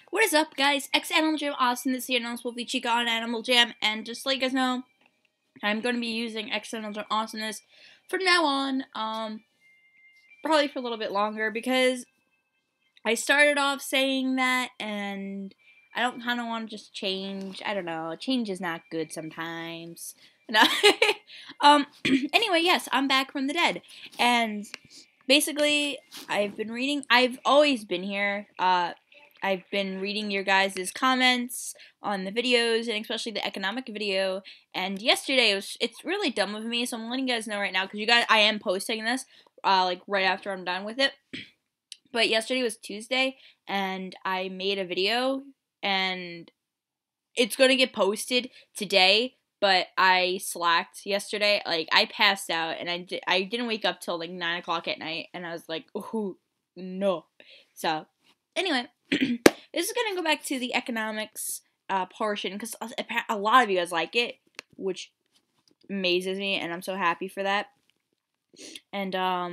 What is up, guys? X Animal Jam Austin this year, known Wolfie Chica on Animal Jam, and just to let you guys know, I'm going to be using X Animal Jam Awesomeness from now on, probably for a little bit longer, because I started off saying that, and I don't kind of want to just change. I don't know, change is not good sometimes. No. Anyway, yes, I'm back from the dead, and basically, I've always been here, I've been reading your guys' comments on the videos, and especially the economic video. And yesterday it's really dumb of me, so I'm letting you guys know right now because I am posting this like right after I'm done with it. But yesterday was Tuesday, and I made a video, and it's gonna get posted today. But I slacked yesterday. Like I passed out, and I didn't wake up till like 9 o'clock at night, and I was like, oh no. So anyway, this is gonna go back to the economics portion because a lot of you guys like it, which amazes me, and I'm so happy for that. And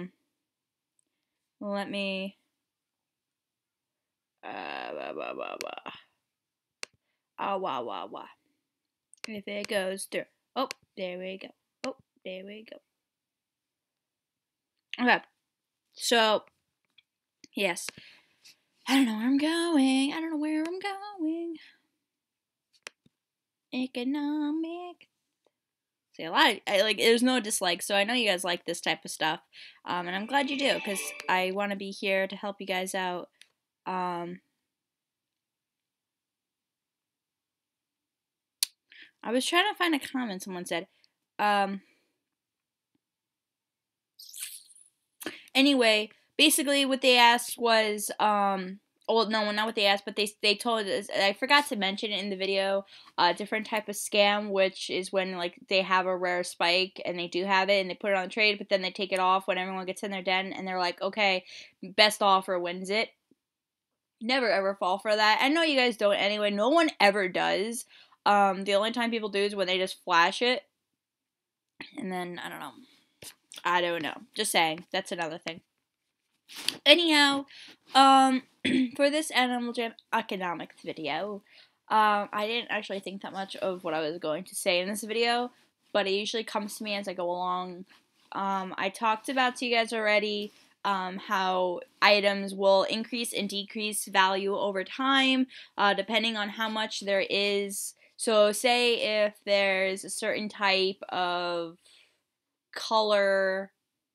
let me wah. If it goes through. Oh, there we go. Oh, there we go. Okay. So, yes. I don't know where I'm going. I don't know where I'm going. Economic. See, there's no dislike, so I know you guys like this type of stuff. And I'm glad you do, because I want to be here to help you guys out. I was trying to find a comment someone said. Anyway, basically what they asked was, well, no, not what they asked, but they told us, I forgot to mention it in the video, a different type of scam, which is when, like, they have a rare spike, and they do have it, and they put it on trade, but then they take it off when everyone gets in their den, and they're like, okay, best offer wins it. Never ever fall for that. I know you guys don't anyway. No one ever does. The only time people do is when they just flash it, and then, I don't know. Just saying. That's another thing. Anyhow, for this Animal Jam economics video, I didn't actually think that much of what I was going to say in this video, but it usually comes to me as I go along. I talked about to you guys already, how items will increase and decrease value over time, depending on how much there is. So say if there's a certain type of color,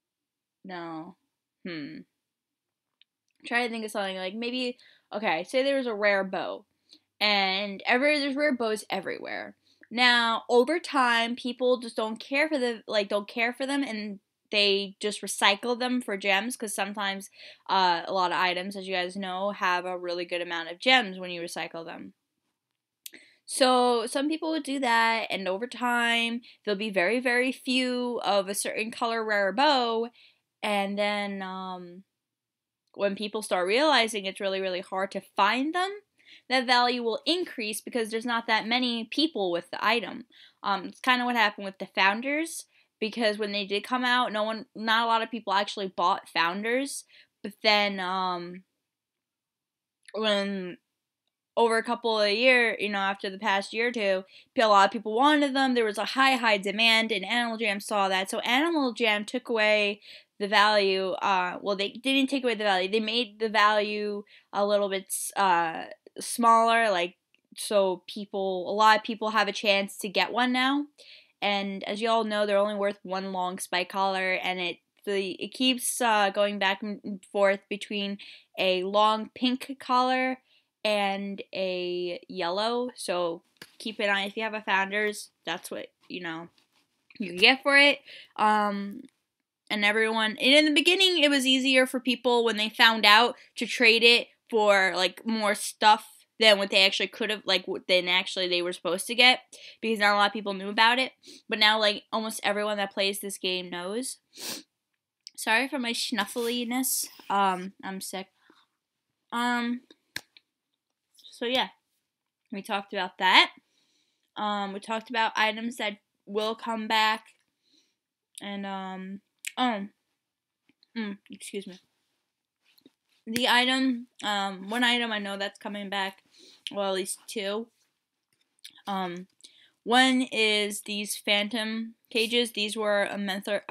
try to think of something like maybe, okay, say there was a rare bow, and there's rare bows everywhere. Now, over time, people just don't care for them, and they just recycle them for gems, because sometimes a lot of items, as you guys know, have a really good amount of gems when you recycle them. So some people would do that, and over time, there'll be very, very few of a certain color rare bow, and then when people start realizing it's really, really hard to find them, that value will increase because there's not that many people with the item. It's kind of what happened with the Founders, because when they did come out, not a lot of people actually bought Founders, but then when over a couple of years, after the past year or two, a lot of people wanted them. There was a high demand, and Animal Jam saw that. So Animal Jam took away the value. Well, they didn't take away the value. They made the value a little bit smaller, like, so a lot of people have a chance to get one now. And as you all know, they're only worth one long spike collar, and it keeps going back and forth between a long pink collar and a yellow. So keep an eye if you have a Founders. That's what you get for it. And in the beginning, it was easier for people when they found out to trade it for like more stuff than what they actually could have, they were supposed to get, because not a lot of people knew about it. But now, like, almost everyone that plays this game knows. Sorry for my snuffliness. I'm sick. So yeah, we talked about that. We talked about items that will come back, and excuse me. the item, one item I know that's coming back, well, at least two. One is these phantom cages. These were a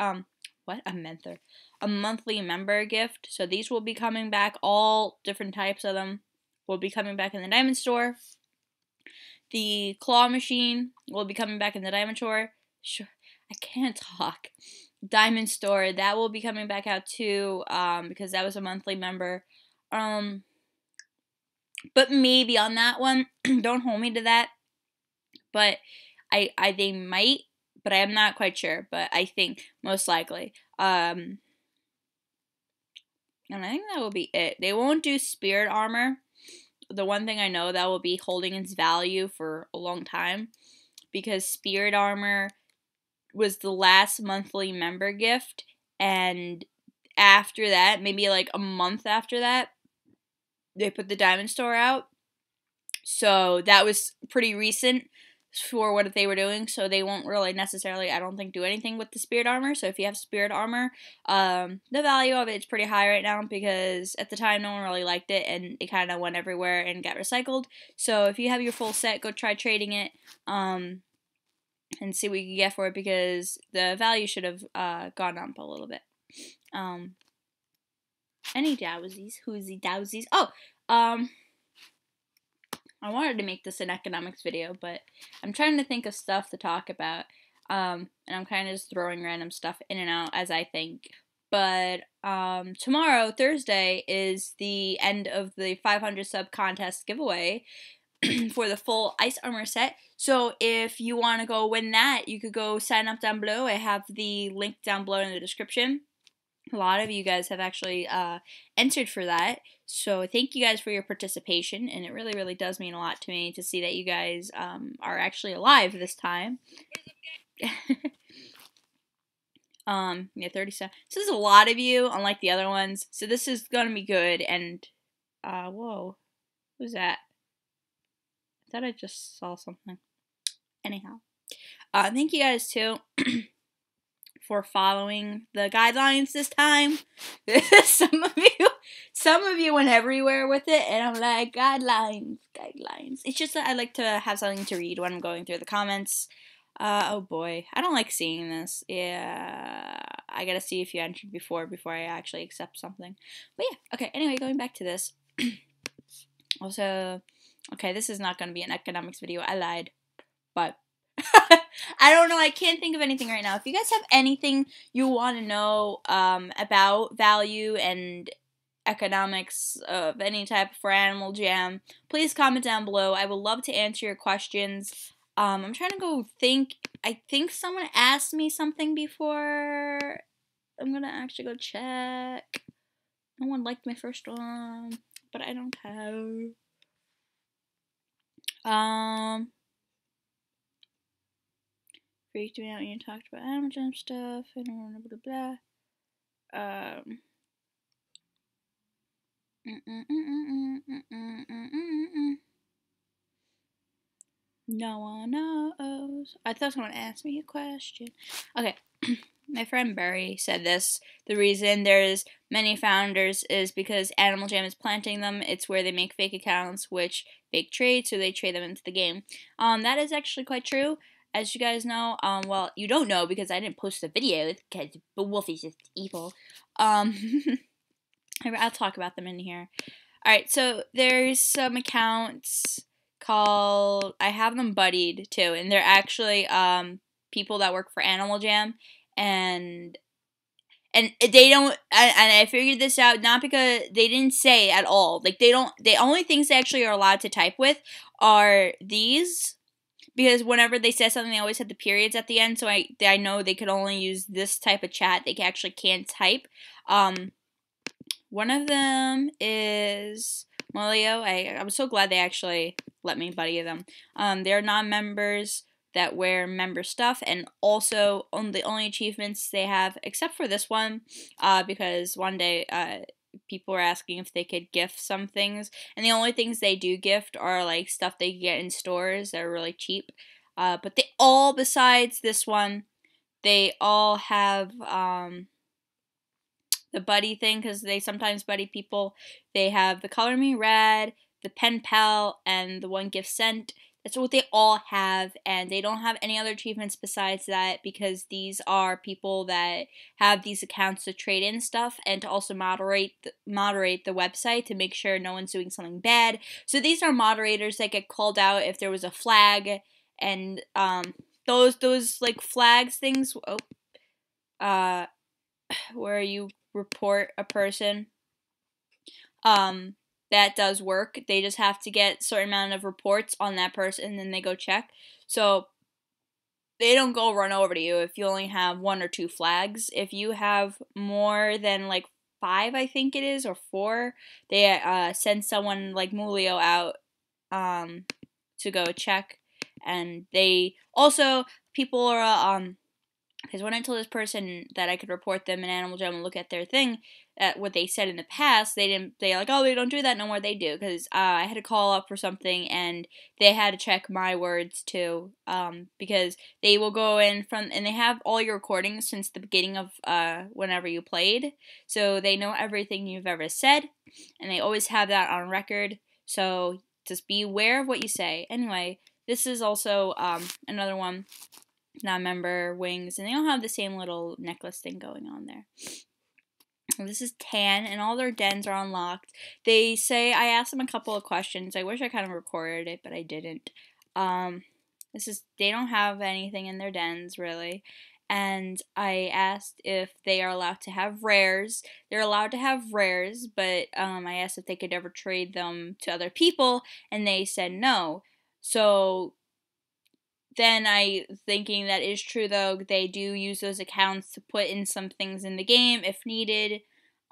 monthly member gift. So these will be coming back. All different types of them will be coming back in the diamond store. The claw machine will be coming back in the diamond store. Sure, I can't talk. Diamond store, that will be coming back out too, because that was a monthly member. But maybe on that one, don't hold me to that. But I they might, but I am not quite sure. But I think most likely. And I think that will be it. They won't do spirit armor. The one thing I know that will be holding its value for a long time, because spirit armor was the last monthly member gift, and after that, maybe like a month after that, they put the diamond store out. So that was pretty recent for what they were doing, so they won't really necessarily, I don't think, do anything with the spirit armor. So if you have spirit armor, the value of it is pretty high right now, because at the time no one really liked it and it kind of went everywhere and got recycled. So if you have your full set, go try trading it and see what you can get for it, because the value should have gone up a little bit. Any dowsies? Who's the dowsies? Oh, I wanted to make this an economics video, but I'm trying to think of stuff to talk about, and I'm kind of just throwing random stuff in and out as I think. But tomorrow, Thursday, is the end of the 500 sub contest giveaway for the full ice armor set. So if you want to go win that, you could go sign up down below. I have the link down below in the description. A lot of you guys have actually entered for that, so thank you guys for your participation, and it really, really does mean a lot to me to see that you guys are actually alive this time. Yeah, 37. So there's a lot of you, unlike the other ones, so this is gonna be good. And whoa, who's that? I thought I just saw something. Anyhow, thank you guys too for following the guidelines this time. Some of you went everywhere with it, and I'm like, guidelines. It's just that I like to have something to read when I'm going through the comments. Oh boy, I don't like seeing this. Yeah, I gotta see if you entered before I actually accept something. But yeah, okay, anyway, going back to this. Also, okay, this is not gonna be an economics video, I lied. But I don't know, I can't think of anything right now. If you guys have anything you want to know about value and economics of any type for Animal Jam, please comment down below. I would love to answer your questions. I'm trying to go think. I think someone asked me something before. I'm gonna actually go check. No one liked my first one, but I don't have. Freaked me out when you talked about Animal Jam stuff and blah blah blah. No one knows. I thought someone asked me a question. Okay. My friend Barry said this. The reason there's many founders is because Animal Jam is planting them. It's where they make fake accounts, which fake trade, so they trade them into the game. That is actually quite true. As you guys know, well, you don't know because I didn't post the video because Wolfie's just evil. I'll talk about them in here. Alright, so there's some accounts called, I have them buddied too, and they're actually people that work for Animal Jam, and they don't, and I figured this out not because they didn't say at all, like they don't, the only things they actually are allowed to type with are these, because whenever they say something, they always have the periods at the end, so I know they could only use this type of chat. They actually can't type. One of them is Molio. I'm so glad they actually let me buddy them. They're non-members that wear member stuff, and also the only achievements they have, except for this one, because one day people were asking if they could gift some things, and the only things they do gift are like stuff they get in stores that are really cheap. But they all, besides this one, they all have the buddy thing, because they sometimes buddy people. They have the Color Me Red, the Pen Pal, and the One Gift Sent. That's what they all have, and they don't have any other achievements besides that, because these are people that have these accounts to trade in stuff and to also moderate the website to make sure no one's doing something bad. So these are moderators that get called out if there was a flag, and those like flags things. Where you report a person. That does work. They just have to get a certain amount of reports on that person, and then they go check. So they don't go run over to you if you only have 1 or 2 flags. If you have more than like 5, I think it is, or 4, they send someone like Mulio out to go check. And they also, people are because when I told this person that I could report them in Animal Jam and look at their thing, at what they said in the past, they're like, oh, they don't do that no more. They do, because I had to call up for something, and they had to check my words too, because they will go in and they have all your recordings since the beginning of whenever you played, so they know everything you've ever said, and they always have that on record, so just be aware of what you say. Anyway, this is also another one. Non-member wings, and they all have the same little necklace thing going on there. This is Tan, and all their dens are unlocked. They say, I asked them a couple of questions. I wish I kind of recorded it, but I didn't. They don't have anything in their dens, really. And I asked if they are allowed to have rares. They're allowed to have rares, but I asked if they could ever trade them to other people, and they said no. So then thinking that is true, though, they do use those accounts to put in some things in the game if needed.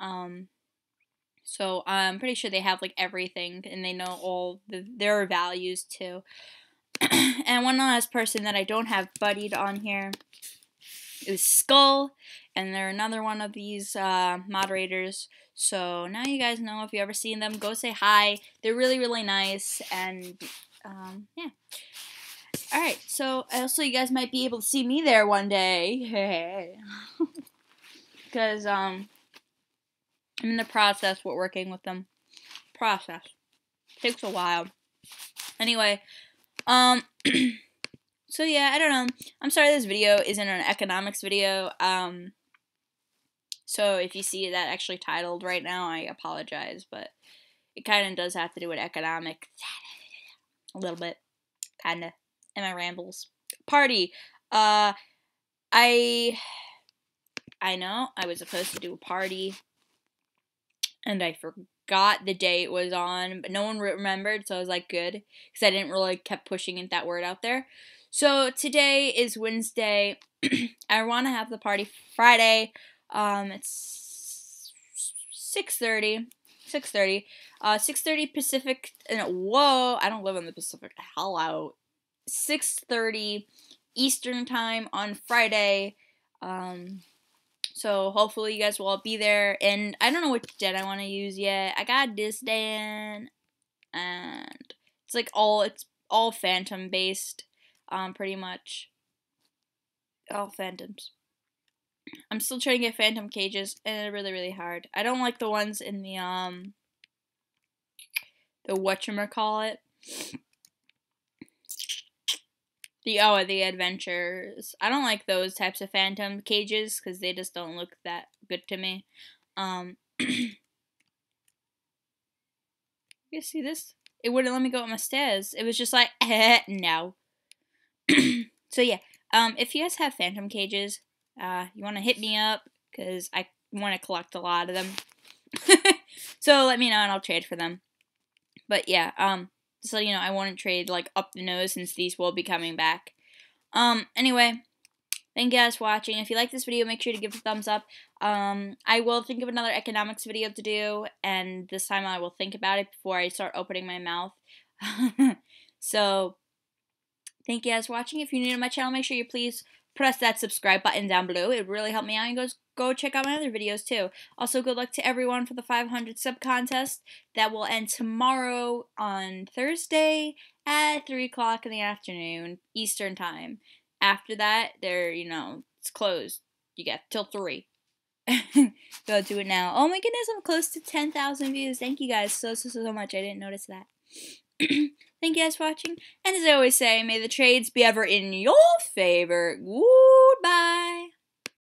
So I'm pretty sure they have like everything, and they know all their values too. And one last person that I don't have buddied on here is Skull, and they're another one of these moderators. So now you guys know, if you ever seen them, go say hi. They're really, really nice, and yeah. Alright, so also you guys might be able to see me there one day. Because, I'm in the process with working with them. Process. Takes a while. Anyway, so yeah, I don't know. I'm sorry this video isn't an economics video. So if you see that actually titled right now, I apologize, but it kind of does have to do with economics. A little bit. Kinda. And my rambles. Party. I know I was supposed to do a party, and I forgot the day it was on, but no one remembered, so I was like, good, because I didn't really kept pushing that word out there. So today is Wednesday. I want to have the party Friday. It's 6:30. 6:30 Pacific. Whoa, I don't live in the Pacific. Hello. 6:30 Eastern time on Friday. So hopefully you guys will all be there. And I don't know which den I want to use yet. I got this den, and it's all phantom based, pretty much. All phantoms. I'm still trying to get phantom cages, and they're really, really hard. I don't like the ones in the whatchamacallit. The adventures. I don't like those types of phantom cages, because they just don't look that good to me. You see this? It wouldn't let me go up my stairs. It was just like, no. So yeah, if you guys have phantom cages, you want to hit me up, because I want to collect a lot of them. So let me know, and I'll trade for them. But yeah, just so you know, I won't trade like up the nose, since these will be coming back. Anyway, thank you guys for watching. If you like this video, make sure to give it a thumbs up. I will think of another economics video to do, and this time I will think about it before I start opening my mouth. So, thank you guys for watching. If you're new to my channel, make sure you please press that subscribe button down below. It really helped me out, and go check out my other videos too. Also, good luck to everyone for the 500 sub contest that will end tomorrow on Thursday at 3 o'clock in the afternoon Eastern time. After that, it's closed. You get till 3. Go do it now. Oh my goodness, I'm close to 10,000 views. Thank you guys so much. I didn't notice that. Thank you guys for watching. And as I always say, may the trades be ever in your favor. Goodbye.